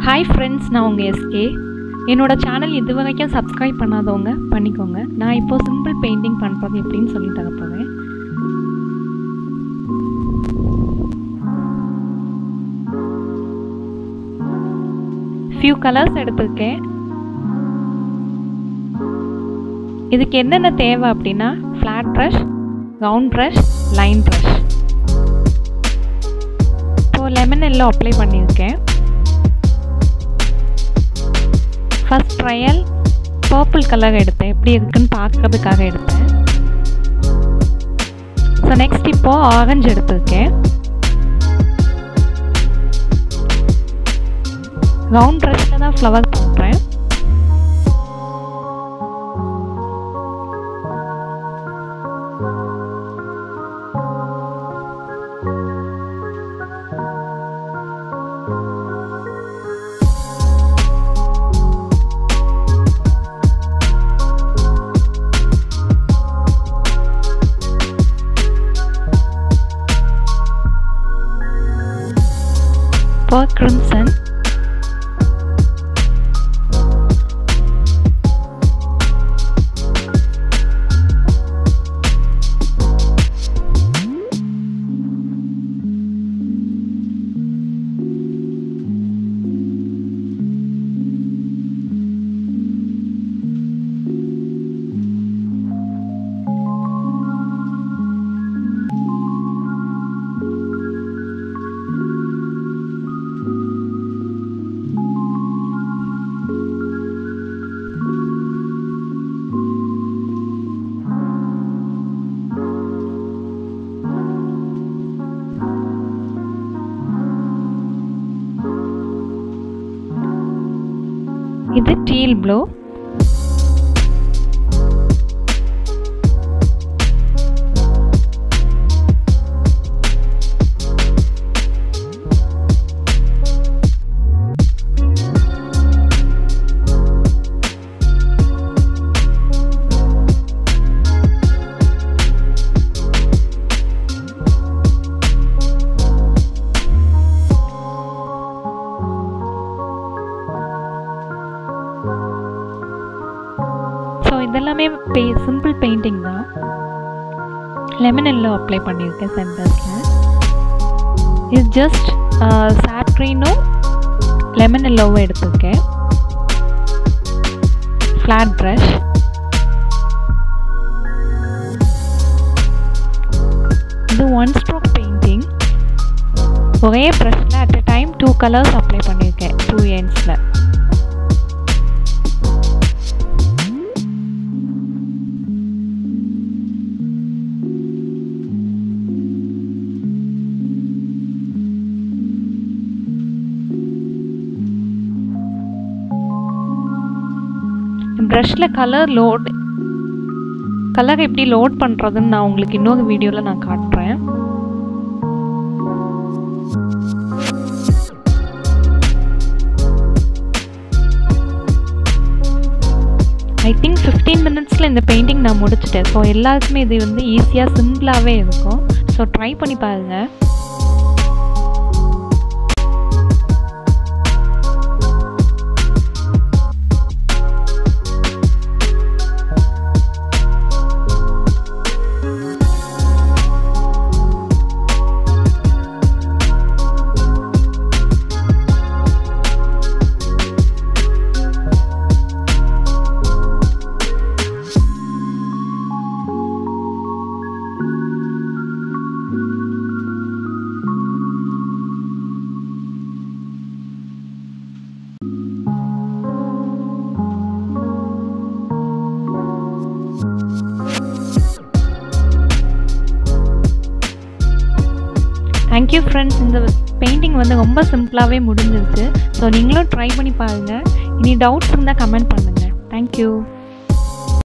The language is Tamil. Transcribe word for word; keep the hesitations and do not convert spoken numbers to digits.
Hi friends, நான் உங்க எஸ்கே. என்னோட சேனல் இதுவரைக்கும் சப்ஸ்கிரைப் பண்ணாதவங்க பண்ணிக்கோங்க. நான் இப்போ சிம்பிள் பெயிண்டிங் பண்றது எப்படின்னு சொல்லி தர போறேன். few colors எடுத்துக்கேன். இதுக்கு என்னென்ன தேவை அப்படின்னா flat brush, round brush, line brush. இப்போ lemon yellow அப்ளை பண்ணியிருக்கேன். ஃபர்ஸ்ட் ட்ரையல் பர்பிள் கலர் எடுத்தேன், எப்படி இருக்குன்னு பார்க்கறதுக்காக எடுத்தேன். ஸோ நெக்ஸ்ட் இப்போ ஆரஞ்சு எடுத்திருக்கேன். ரவுண்ட் ப்ரஷ்ல தான் ஃப்ளவர் பண்ணுறேன். For crimson, இது teal blue. இதெல்லாமே சிம்பிள் பெயிண்டிங் தான். லெமன் எல்லோ அப்ளை பண்ணியிருக்கேன் சென்டர்ஸில். இது ஜஸ்ட் சாப் க்ரீனும் லெமன் எல்லோவும் எடுத்திருக்கேன். ஃப்ளாட் ப்ரஷ், இது ஒன் ஸ்ட்ரோக் பெயிண்டிங். ஒரே ப்ரஷில் at a time two colours apply பண்ணியிருக்கேன் டூ எண்ட்ஸில். ப்ரஷில் கலர் லோட் கலர் எப்படி லோட் பண்ணுறதுன்னு நான் உங்களுக்கு இன்னொரு வீடியோவில் நான் காட்டுறேன். ஐ திங்க் ஃபிஃப்டீன் மினிட்ஸில் இந்த பெயிண்டிங் நான் முடிச்சிட்டேன். ஸோ எல்லாருக்குமே இது வந்து ஈஸியாக சிம்பிளாகவே இருக்கும். ஸோ ட்ரை பண்ணி பாருங்கள். Thank you friends. இந்த பெயிண்டிங் வந்து ரொம்ப சிம்பிளாகவே முடிஞ்சிருச்சு. ஸோ நீங்களும் ட்ரை பண்ணி பாருங்கள். இனி டவுட்ஸ் இருந்தால் கமெண்ட் பண்ணுங்கள். தேங்க்யூ.